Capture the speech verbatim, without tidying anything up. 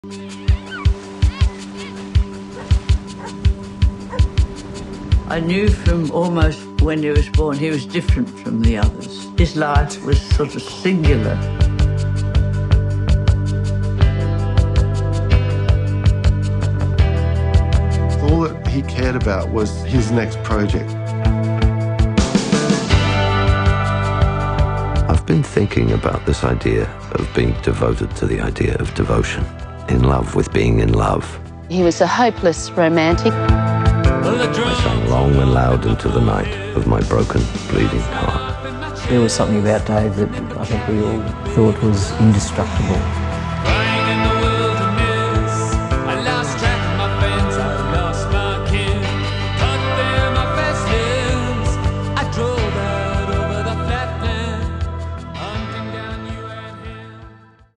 I knew from almost when he was born he was different from the others. His life was sort of singular. All that he cared about was his next project. I've been thinking about this idea of being devoted to the idea of devotion, in love with being in love. He was a hopeless romantic. I sang long and loud into the night of my broken, bleeding heart. There was something about Dave that I think we all thought was indestructible.